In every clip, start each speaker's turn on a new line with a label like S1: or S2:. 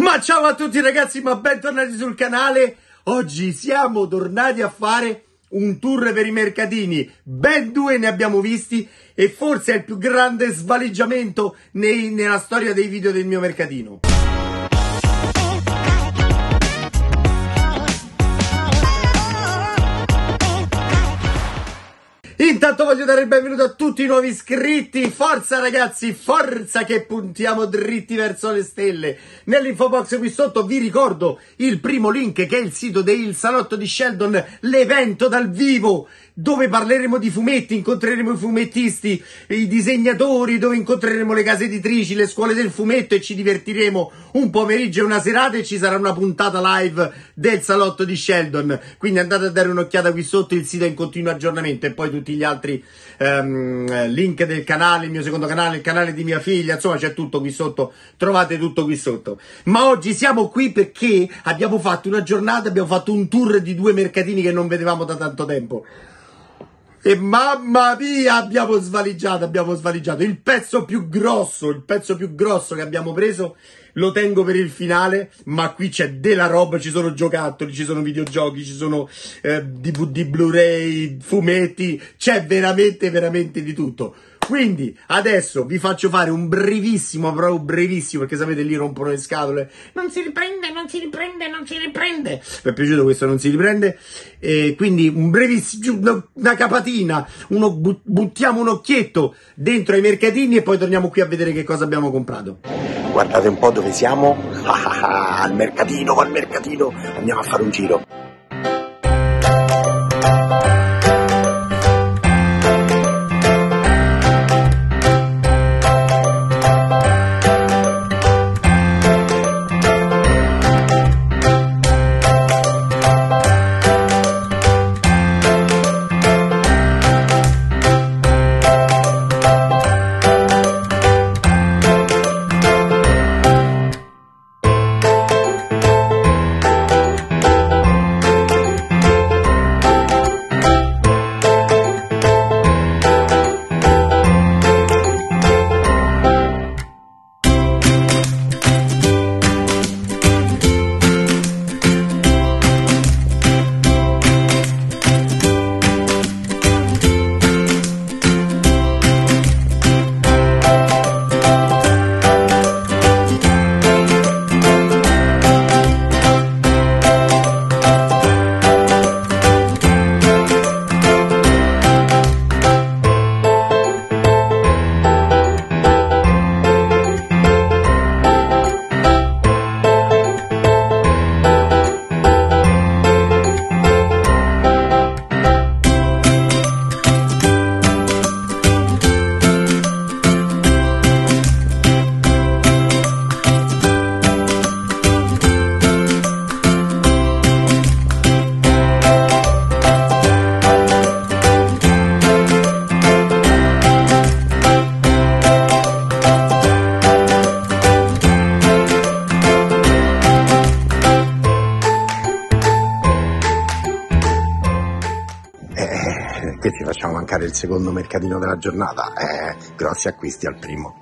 S1: Ma ciao a tutti ragazzi, ma bentornati sul canale. Oggi siamo tornati a fare un tour per i mercatini. Ben due ne abbiamo visti e forse è il più grande svaligiamento nella storia dei video del mio mercatino. Intanto voglio dare il benvenuto a tutti i nuovi iscritti. Forza ragazzi, forza che puntiamo dritti verso le stelle. Nell'info box qui sotto vi ricordo il primo link, che è il sito del Salotto di Sheldon, l'evento dal vivo dove parleremo di fumetti, incontreremo i fumettisti, i disegnatori, dove incontreremo le case editrici, le scuole del fumetto e ci divertiremo un pomeriggio e una serata, e ci sarà una puntata live del Salotto di Sheldon. Quindi andate a dare un'occhiata qui sotto, il sito è in continuo aggiornamento, e poi tutti gli altri link del canale, il mio secondo canale, il canale di mia figlia, insomma c'è tutto qui sotto, trovate tutto qui sotto. Ma oggi siamo qui perché abbiamo fatto una giornata, abbiamo fatto un tour di due mercatini che non vedevamo da tanto tempo. E mamma mia, abbiamo svaligiato il pezzo più grosso che abbiamo preso lo tengo per il finale, ma qui c'è della roba, ci sono giocattoli, ci sono videogiochi, ci sono DVD, Blu-ray, fumetti, c'è veramente di tutto. Quindi adesso vi faccio fare un brevissimo, proprio brevissimo, perché sapete lì rompono le scatole, non si riprende. Mi è piaciuto questo, non si riprende. Quindi un brevissimo, una capatina, buttiamo un occhietto dentro ai mercatini e poi torniamo qui a vedere che cosa abbiamo comprato. Guardate un po' dove siamo, al mercatino, andiamo a fare un giro. Che ci facciamo mancare il secondo mercatino della giornata? Grossi acquisti al primo.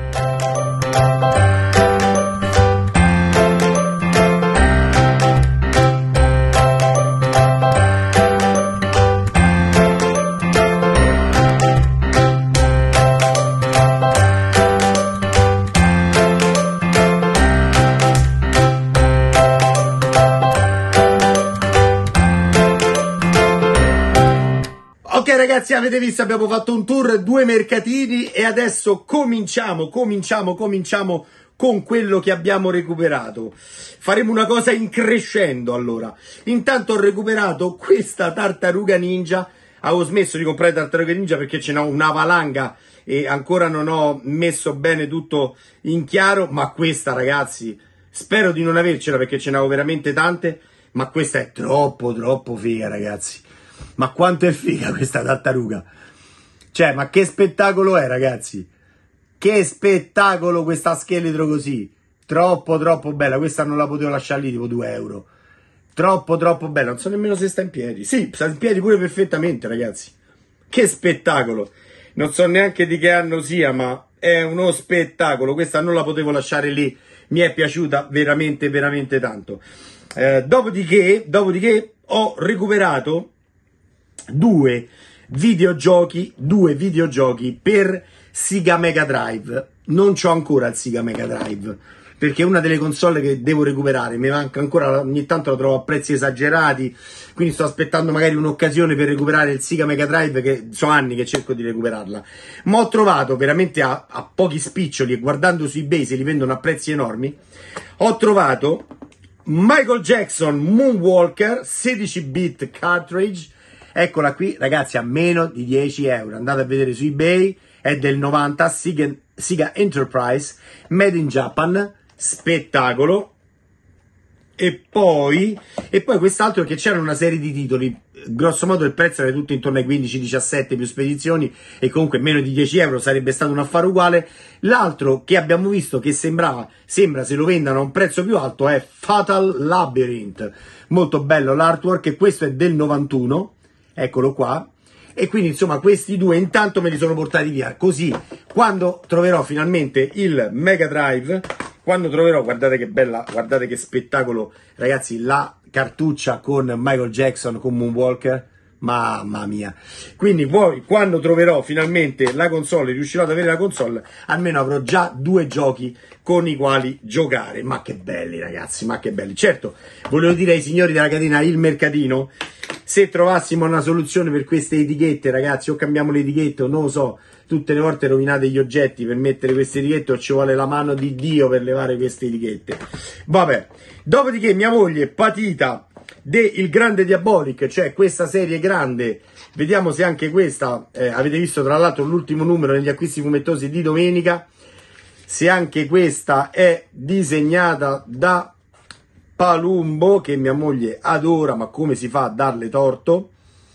S1: Ok ragazzi, avete visto, abbiamo fatto un tour, due mercatini, e adesso cominciamo con quello che abbiamo recuperato. Faremo una cosa in crescendo. Allora, intanto ho recuperato questa tartaruga ninja. Avevo smesso di comprare tartaruga ninja perché ce n'ho una valanga e ancora non ho messo bene tutto in chiaro, ma questa ragazzi, spero di non avercela perché ce n'avevo veramente tante, ma questa è troppo figa ragazzi. Ma quanto è figa questa tartaruga, cioè, ma che spettacolo è ragazzi, che spettacolo questa scheletro così, troppo bella. Questa non la potevo lasciare lì, tipo 2 euro, troppo bella. Non so nemmeno se sta in piedi. Sì, sta in piedi pure perfettamente ragazzi, che spettacolo. Non so neanche di che anno sia, ma è uno spettacolo. Questa non la potevo lasciare lì mi è piaciuta veramente veramente tanto. Dopodiché ho recuperato due videogiochi per Sega Mega Drive. Non c'ho ancora il Sega Mega Drive perché è una delle console che devo recuperare, mi manca ancora, ogni tanto la trovo a prezzi esagerati, quindi sto aspettando magari un'occasione per recuperare il Sega Mega Drive, che sono anni che cerco di recuperarla. Ma ho trovato veramente a pochi spiccioli, e guardando su eBay se li vendono a prezzi enormi, ho trovato Michael Jackson Moonwalker 16-bit cartridge. Eccola qui ragazzi, a meno di 10 euro, andate a vedere su eBay, è del 90, Sega Enterprise, made in Japan, spettacolo. E poi quest'altro, che c'era una serie di titoli, grosso modo il prezzo era tutto intorno ai 15-17 più spedizioni, e comunque meno di 10 euro sarebbe stato un affare uguale. L'altro che abbiamo visto che sembra se lo vendano a un prezzo più alto è Fatal Labyrinth, molto bello l'artwork, e questo è del 91, eccolo qua. E quindi insomma questi due intanto me li sono portati via, così quando troverò finalmente il Mega Drive, guardate che bella, guardate che spettacolo ragazzi, la cartuccia con Michael Jackson con Moonwalker, mamma mia. Quindi poi quando troverò finalmente la console, riuscirò ad avere la console, almeno avrò già due giochi con i quali giocare. Ma che belli ragazzi, ma che belli. Certo, volevo dire ai signori della catena Il Mercatino, se trovassimo una soluzione per queste etichette ragazzi, o cambiamo le etichette o non lo so, tutte le volte rovinate gli oggetti per mettere queste etichette, o ci vuole la mano di Dio per levare queste etichette. Vabbè, dopodiché mia moglie patita del Grande Diabolic, cioè questa serie grande, vediamo se anche questa, avete visto tra l'altro l'ultimo numero negli acquisti fumettosi di domenica, se anche questa è disegnata da Palumbo, che mia moglie adora, ma come si fa a darle torto?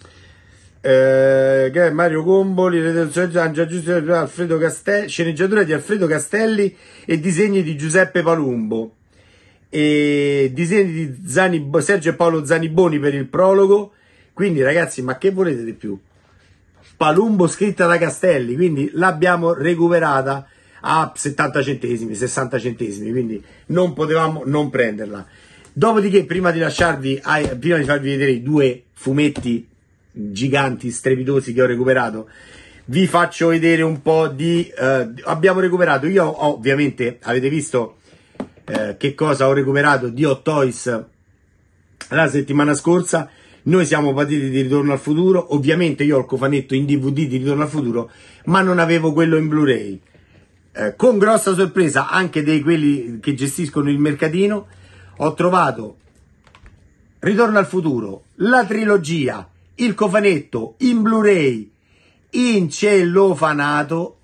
S1: Che è Mario Gomboli, Alfredo Castelli, sceneggiatura di Alfredo Castelli e disegni di Giuseppe Palumbo, e disegni di Sergio e Paolo Zaniboni per il prologo. Quindi ragazzi, ma che volete di più? Palumbo scritta da Castelli, quindi l'abbiamo recuperata a 70 centesimi, 60 centesimi, quindi non potevamo non prenderla. Dopodiché, prima di farvi vedere i due fumetti giganti, strepitosi che ho recuperato, vi faccio vedere un po' di... abbiamo recuperato, ovviamente, avete visto che cosa ho recuperato di Hot Toys la settimana scorsa. Noi siamo partiti di Ritorno al Futuro, ovviamente io ho il cofanetto in DVD di Ritorno al Futuro, ma non avevo quello in Blu-ray. Con grossa sorpresa anche di quelli che gestiscono il mercatino, ho trovato Ritorno al Futuro, la trilogia, il cofanetto in Blu-ray, in cellofanato,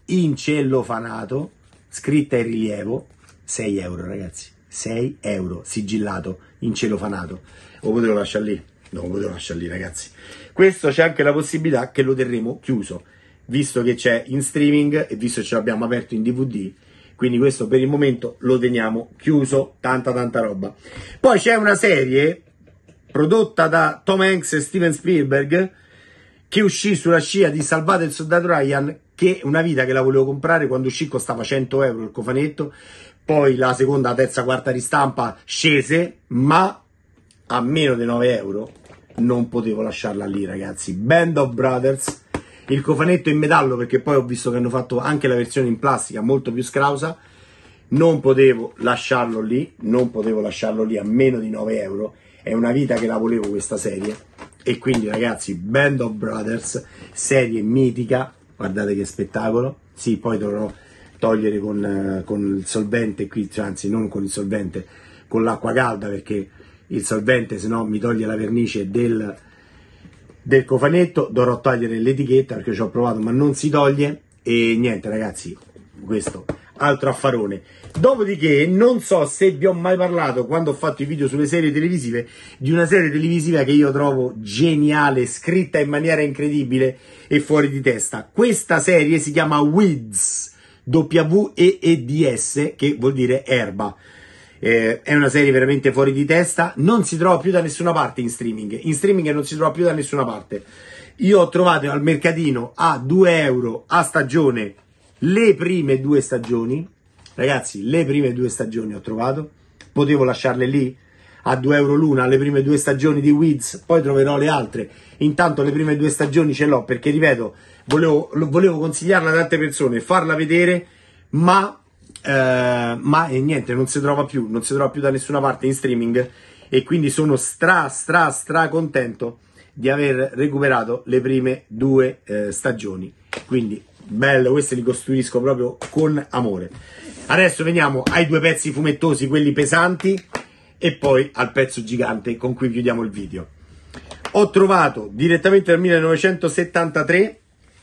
S1: scritta in rilievo, 6 euro ragazzi, 6 euro, sigillato, in cellofanato. Lo potevo lasciare lì? Non lo potevo lasciare lì ragazzi. Questo c'è anche la possibilità che lo terremo chiuso, visto che c'è in streaming e visto che ce l'abbiamo aperto in DVD, quindi questo per il momento lo teniamo chiuso, tanta roba. Poi c'è una serie prodotta da Tom Hanks e Steven Spielberg, che uscì sulla scia di Salvate il Soldato Ryan, che è una vita che la volevo comprare, quando uscì costava 100 euro il cofanetto, poi la seconda, la terza, quarta ristampa scese, ma a meno di 9 euro non potevo lasciarla lì ragazzi. Band of Brothers, il cofanetto in metallo, perché poi ho visto che hanno fatto anche la versione in plastica molto più scrausa, non potevo lasciarlo lì a meno di 9 euro. È una vita che la volevo questa serie, e quindi ragazzi, Band of Brothers, serie mitica, guardate che spettacolo. Sì, poi dovrò togliere con il solvente qui, anzi non con il solvente, con l'acqua calda, perché il solvente se no mi toglie la vernice del cofanetto. Dovrò togliere l'etichetta perché ci ho provato ma non si toglie, e niente ragazzi, questo altro affarone. Dopodiché non so se vi ho mai parlato, quando ho fatto i video sulle serie televisive, di una serie televisiva che io trovo geniale, scritta in maniera incredibile e fuori di testa. Questa serie si chiama Weeds, W-E-E-D-S, che vuol dire erba. È una serie veramente fuori di testa, non si trova più da nessuna parte in streaming non si trova più da nessuna parte. Io ho trovato al mercatino a 2 euro a stagione le prime 2 stagioni, Ragazzi, le prime 2 stagioni ho trovato, potevo lasciarle lì a 2 euro l'una, le prime 2 stagioni di Weeds, poi troverò le altre. Intanto le prime 2 stagioni ce l'ho perché, ripeto, volevo consigliarla a tante persone, farla vedere, ma niente, non si trova più da nessuna parte in streaming, e quindi sono stra contento di aver recuperato le prime 2 stagioni. Quindi bello, queste li costruisco proprio con amore. Adesso veniamo ai 2 pezzi fumettosi, quelli pesanti, e poi al pezzo gigante con cui chiudiamo il video. Ho trovato direttamente dal 1973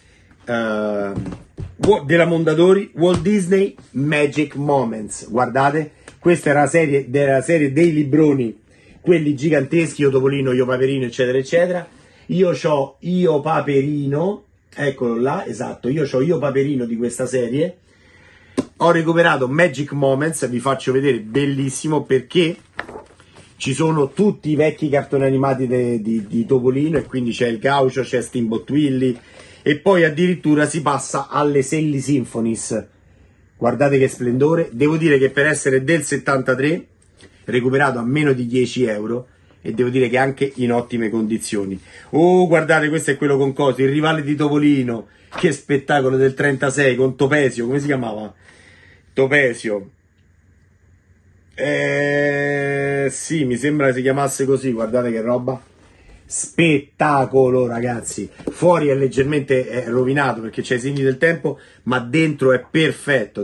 S1: della Mondadori, Walt Disney Magic Moments. Guardate, questa era la serie dei libroni, quelli giganteschi, Io Topolino, Io Paperino, eccetera eccetera. Io c'ho Io Paperino, eccolo là, esatto, io c'ho Io Paperino di questa serie. Ho recuperato Magic Moments, vi faccio vedere, bellissimo, perché ci sono tutti i vecchi cartoni animati di Topolino, e quindi c'è il Gaucho, c'è Steamboat Willie, e poi addirittura si passa alle Silly Symphonies. Guardate che splendore. Devo dire che per essere del 73, recuperato a meno di 10 euro, e devo dire che anche in ottime condizioni. Oh, guardate, questo è quello con Cosi, il rivale di Topolino. Che spettacolo, del 36, con Topesio, come si chiamava? Topesio. Sì, mi sembra si chiamasse così, guardate che roba. Spettacolo, ragazzi. Fuori è leggermente rovinato perché c'è i segni del tempo, ma dentro è perfetto,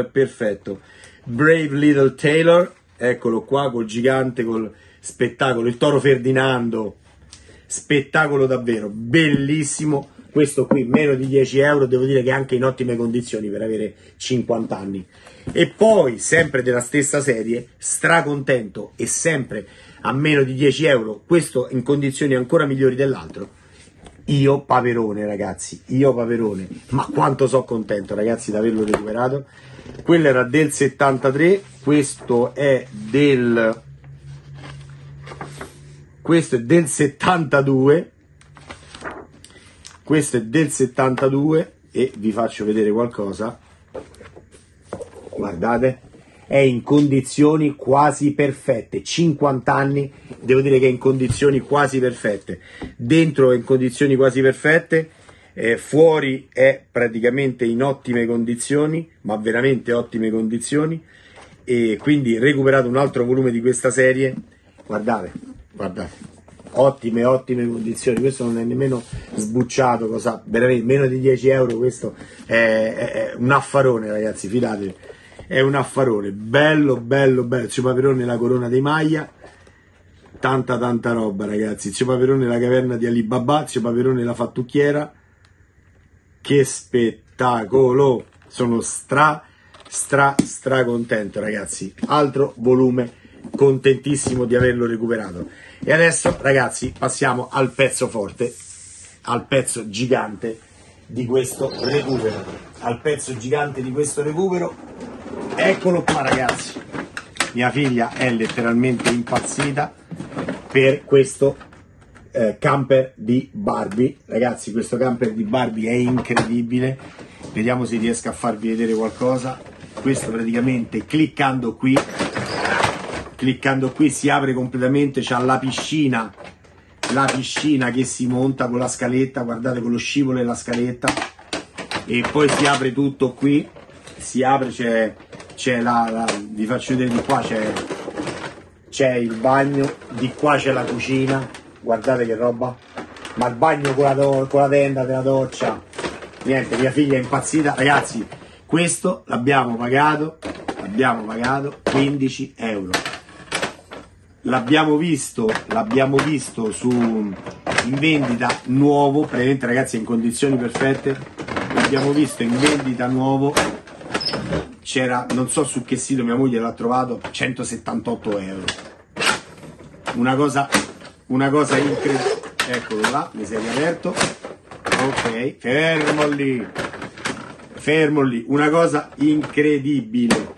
S1: Brave Little Tailor, eccolo qua, col gigante, col spettacolo, il toro Ferdinando, spettacolo davvero, bellissimo. Questo qui meno di 10 euro, devo dire che anche in ottime condizioni per avere 50 anni. E poi, sempre della stessa serie, stracontento, e sempre a meno di 10 euro, questo in condizioni ancora migliori dell'altro, Io Paperone, ragazzi, Io Paperone. Ma quanto sono contento, ragazzi, di averlo recuperato. Quello era del 73, questo è del 72. Questo è del 72 e vi faccio vedere qualcosa. Guardate, è in condizioni quasi perfette. 50 anni, devo dire che è in condizioni quasi perfette. Dentro è in condizioni quasi perfette, fuori è praticamente in ottime condizioni, ma veramente ottime condizioni. E quindi recuperato un altro volume di questa serie. Guardate, guardate. Ottime condizioni, questo non è nemmeno sbucciato, cosa, veramente meno di 10 euro, questo è un affarone, ragazzi, fidatevi, è un affarone, bello, Zio Paperone, la corona dei Maya, tanta roba, ragazzi. Zio Paperone, la caverna di Alibaba, Zio Paperone, la fattucchiera, che spettacolo, sono stra contento, ragazzi. Altro volume, contentissimo di averlo recuperato. E adesso, ragazzi, passiamo al pezzo forte, al pezzo gigante di questo recupero. Eccolo qua, ragazzi. Mia figlia è letteralmente impazzita per questo camper di Barbie. Ragazzi, questo camper di Barbie è incredibile. Vediamo se riesco a farvi vedere qualcosa. Questo praticamente, cliccando qui si apre completamente, c'ha la piscina che si monta con la scaletta, guardate, con lo scivolo e la scaletta, e poi si apre tutto qui, si apre, c'è vi faccio vedere di qua, c'è il bagno, di qua c'è la cucina, guardate che roba, ma il bagno con la tenda della doccia, niente, mia figlia è impazzita, ragazzi. Questo l'abbiamo pagato 15 euro. L'abbiamo visto in vendita nuovo, praticamente, ragazzi, in condizioni perfette. L'abbiamo visto in vendita nuovo, c'era, non so su che sito, mia moglie l'ha trovato, 178 euro. Una cosa incredibile. Eccolo là, mi si è riaperto. Ok, fermo lì, una cosa incredibile,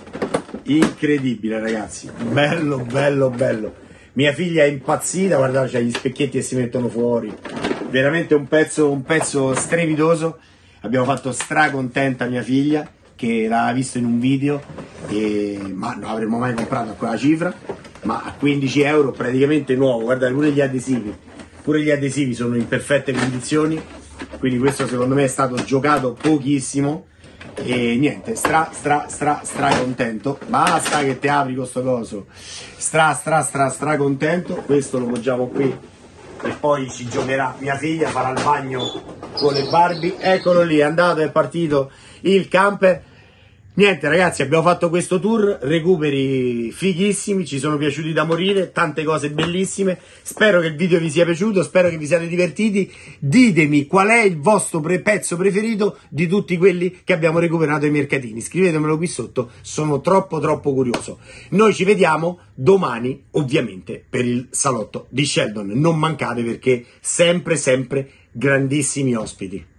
S1: ragazzi, bello. Mia figlia è impazzita, guardate, c'è gli specchietti che si mettono fuori, veramente un pezzo strepitoso. Abbiamo fatto stracontenta mia figlia, che l'aveva visto in un video, ma non avremmo mai comprato a quella cifra, ma a 15 euro praticamente nuovo. Guardate, pure gli adesivi sono in perfette condizioni, quindi questo secondo me è stato giocato pochissimo. E niente, stra contento. Basta che ti apri questo coso. Stra contento. Questo lo poggiamo qui e poi ci giocherà mia figlia, farà il bagno con le Barbie. Eccolo lì, è andato, è partito il camper. Niente ragazzi, abbiamo fatto questo tour, recuperi fighissimi, ci sono piaciuti da morire, tante cose bellissime. Spero che il video vi sia piaciuto, spero che vi siate divertiti. Ditemi qual è il vostro pezzo preferito di tutti quelli che abbiamo recuperato ai mercatini. Scrivetemelo qui sotto, sono troppo curioso. Noi ci vediamo domani ovviamente per il salotto di Sheldon. Non mancate perché sempre grandissimi ospiti.